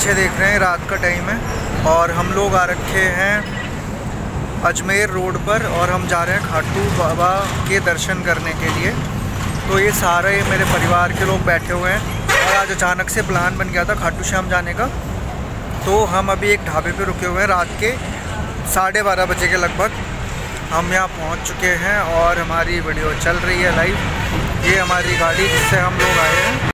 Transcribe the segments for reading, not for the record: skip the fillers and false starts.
पीछे देख रहे हैं रात का टाइम है और हम लोग आ रखे हैं अजमेर रोड पर और हम जा रहे हैं खाटू बाबा के दर्शन करने के लिए। तो ये सारे मेरे परिवार के लोग बैठे हुए हैं और आज अचानक से प्लान बन गया था खाटू श्याम जाने का। तो हम अभी एक ढाबे पे रुके हुए हैं, रात के 12:30 बजे के लगभग हम यहाँ पहुँच चुके हैं और हमारी वीडियो चल रही है लाइव। ये हमारी गाड़ी जिससे हम लोग आए हैं।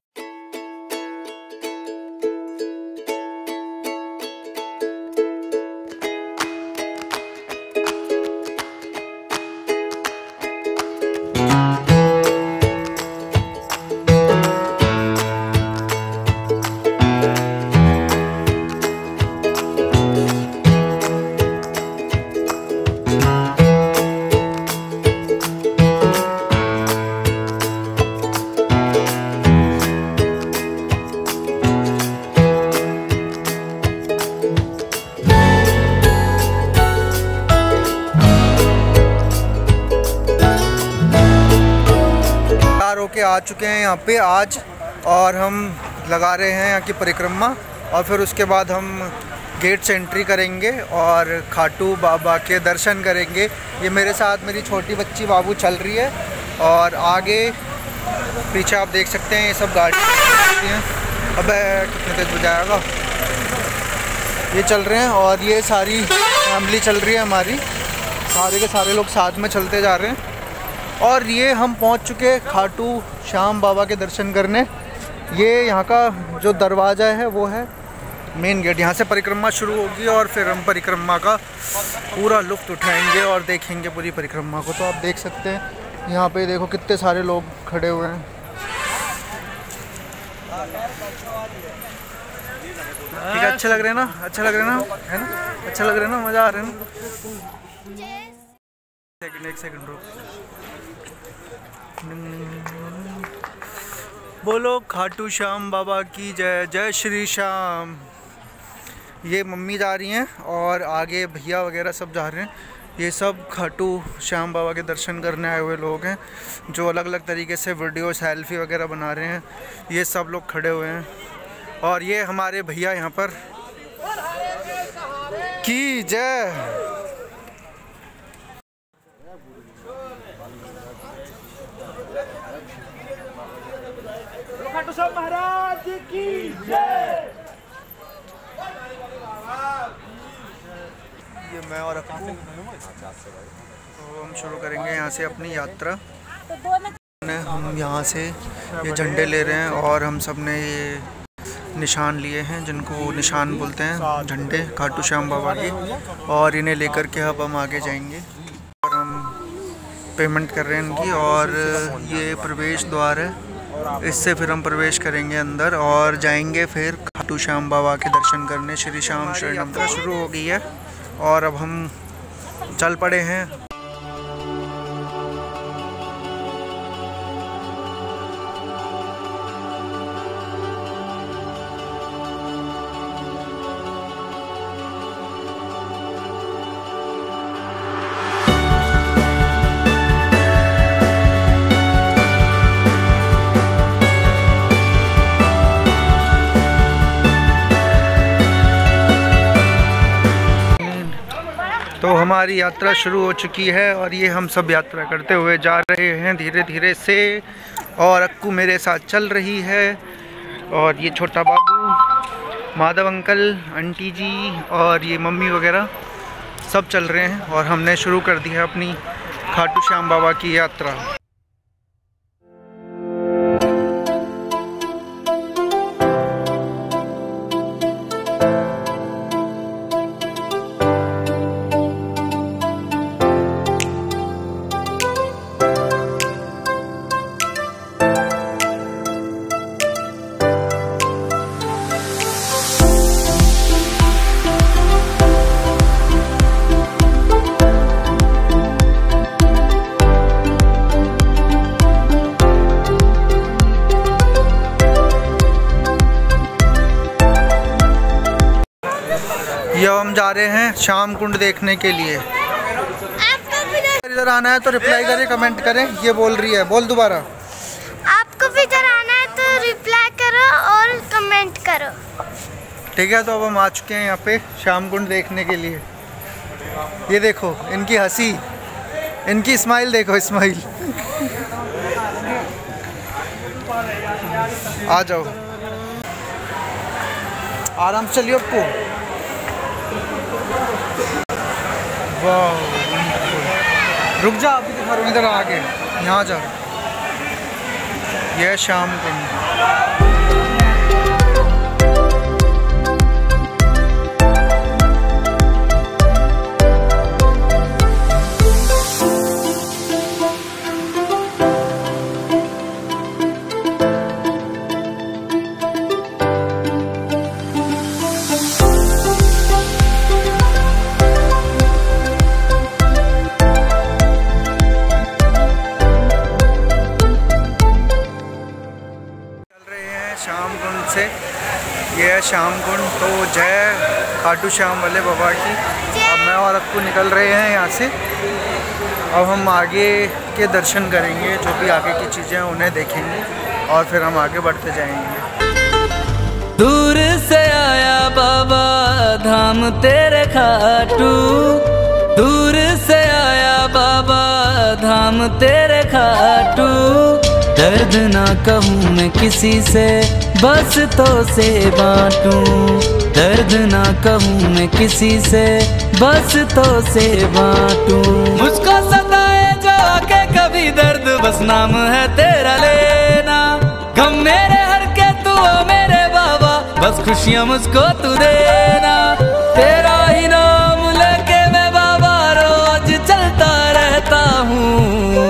के आ चुके हैं यहाँ पे आज और हम लगा रहे हैं यहाँ की परिक्रमा और फिर उसके बाद हम गेट से एंट्री करेंगे और खाटू बाबा के दर्शन करेंगे। ये मेरे साथ मेरी छोटी बच्ची बाबू चल रही है और आगे पीछे आप देख सकते हैं ये सब गाड़ी हैं। अब कितने तेज बजाएगा, ये चल रहे हैं और ये सारी फैमिली चल रही है हमारी, सारे के सारे लोग साथ में चलते जा रहे हैं। और ये हम पहुंच चुके खाटू श्याम बाबा के दर्शन करने। ये यहाँ का जो दरवाज़ा है वो है मेन गेट, यहाँ से परिक्रमा शुरू होगी और फिर हम परिक्रमा का पूरा लुत्फ़ उठाएंगे और देखेंगे पूरी परिक्रमा को। तो आप देख सकते हैं यहाँ पे देखो कितने सारे लोग खड़े हुए हैं। ठीक है, अच्छे लग रहे हैं ना, अच्छा लग रहे हैं ना, है ना, अच्छा लग रहा है ना, मज़ा आ रहा है ना। एक सेकंड रुक। बोलो खाटू श्याम बाबा की जय, जय श्री श्याम। ये मम्मी जा रही हैं और आगे भैया वगैरह सब जा रहे हैं। ये सब खाटू श्याम बाबा के दर्शन करने आए हुए लोग हैं जो अलग अलग तरीके से वीडियो सेल्फी वगैरह बना रहे हैं। ये सब लोग खड़े हुए हैं और ये हमारे भैया यहाँ पर की जय। महाराज की जय। ये मैं और तो हम शुरू करेंगे यहाँ से अपनी यात्रा। हम यहाँ से ये झंडे ले रहे हैं और हम सब ने ये निशान लिए हैं जिनको निशान बोलते हैं, झंडे खाटू श्याम बाबा के, और इन्हें लेकर के अब हम आगे जाएंगे और हम पेमेंट कर रहे हैं इनकी। और ये प्रवेश द्वार है, इससे फिर हम प्रवेश करेंगे अंदर और जाएंगे फिर खाटू श्याम बाबा के दर्शन करने। श्री श्याम शरणम शुरू हो गई है और अब हम चल पड़े हैं। तो हमारी यात्रा शुरू हो चुकी है और ये हम सब यात्रा करते हुए जा रहे हैं धीरे धीरे से। और अक्कू मेरे साथ चल रही है और ये छोटा बाबू, माधव अंकल, आंटी जी और ये मम्मी वगैरह सब चल रहे हैं और हमने शुरू कर दी है अपनी खाटू श्याम बाबा की यात्रा। ये हम जा रहे हैं श्याम कुंड देखने के लिए। इधर आना है तो रिप्लाई करें, कमेंट करें। ये बोल रही है, बोल दोबारा। आपको भी इधर आना है तो रिप्लाई करो और कमेंट करो। ठीक है, तो अब हम आ चुके हैं यहाँ पे श्याम कुंड देखने के लिए। ये देखो इनकी हंसी, इनकी स्माइल देखो, स्माइल। आ जाओ, आराम से चलिए आपको। वाह, रुक जा, अभी दिखा रहा हूँ, इधर आगे, यहाँ जा। यह श्याम कुंड। श्याम कुंड से, ये है श्याम कुंड। तो जय खाटू श्याम वाले बाबा की। अब मैं और अक्कू निकल रहे हैं यहाँ से। अब हम आगे के दर्शन करेंगे, जो भी आगे की चीज़ें हैं उन्हें देखेंगे और फिर हम आगे बढ़ते जाएंगे। दूर से आया बाबा धाम तेरे खाटू, दूर से आया बाबा धाम तेरे खाटू। दर्द ना कहूँ मैं किसी से, बस तो से बांटूं। दर्द ना कहूँ मैं किसी से, बस तो से बांटूं। मुझको सताए जो आके कभी दर्द, बस नाम है तेरा लेना। गम मेरे हर के तू मेरे बाबा, बस खुशियाँ मुझको तू देना। तेरा ही नाम लेके मैं बाबा रोज चलता रहता हूँ।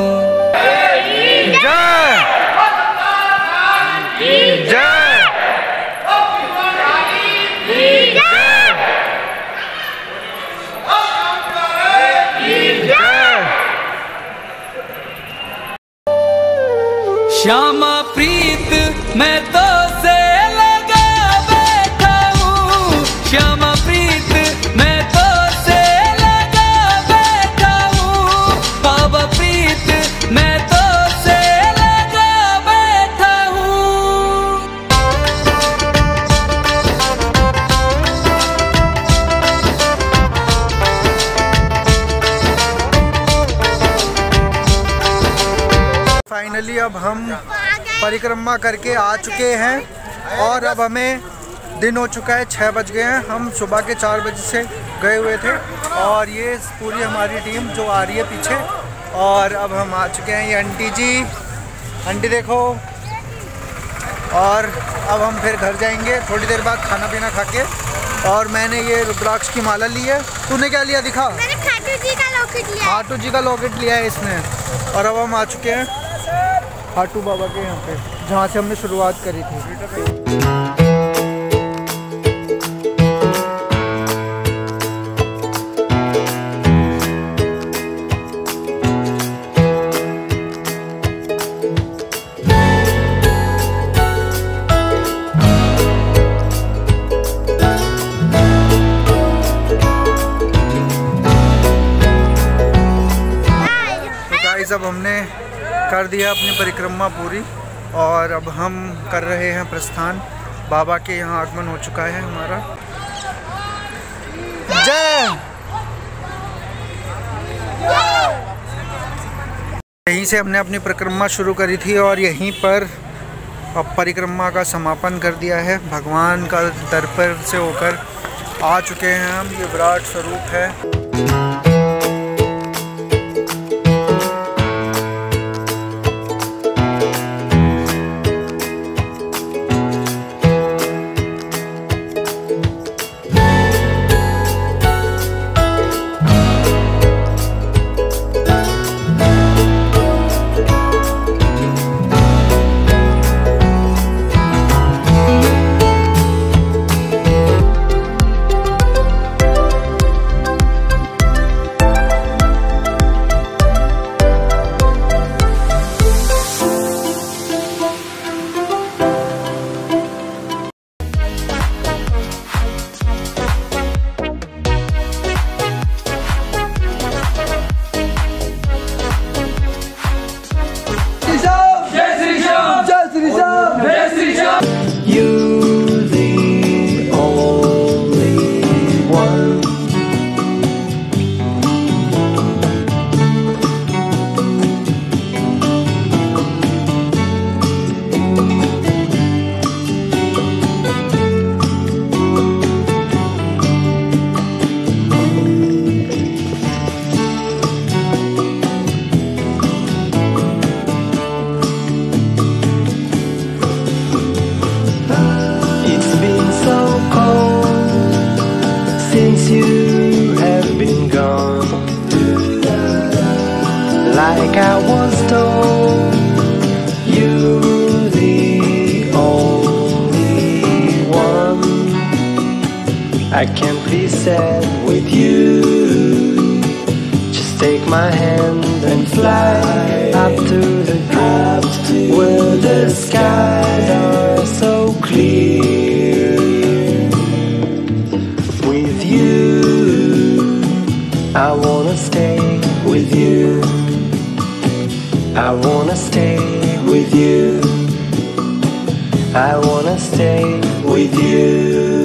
श्यामा प्रीत मैं तो से लगा बैठा हूँ, श्यामा प्रीत मैं तो से लगा बैठा हूँ। बाबा प्रीत मैं तो से लगा बैठा हूँ। फाइनली अब हम परिक्रमा करके आ चुके हैं और अब हमें दिन हो चुका है, 6 बज गए हैं। हम सुबह के 4 बजे से गए हुए थे और ये पूरी हमारी टीम जो आ रही है पीछे। और अब हम आ चुके हैं। ये आंटी जी, आंटी देखो। और अब हम फिर घर जाएंगे थोड़ी देर बाद खाना पीना खा के। और मैंने ये रुद्राक्ष की माला ली है। तूने क्या लिया दिखा? मैंने खाटू जी का लॉकेट लिया। खाटू जी का लॉकेट लिया है इसने। और अब हम आ चुके हैं खाटू बाबा के यहाँ पे, जहाँ से हमने शुरुआत करी थी। अब हमने कर दिया अपनी परिक्रमा पूरी और अब हम कर रहे हैं प्रस्थान। बाबा के यहाँ आगमन हो चुका है हमारा। जय। यहीं से हमने अपनी परिक्रमा शुरू करी थी और यहीं पर अब परिक्रमा का समापन कर दिया है। भगवान का दर पर से होकर आ चुके हैं हम। ये विराट स्वरूप है। like I was told. You're the only one I can't be sad with you. Just take my hand and fly up to the peak where the skies are so clear. With you, I wanna stay with you. I wanna stay with you. I wanna stay with you.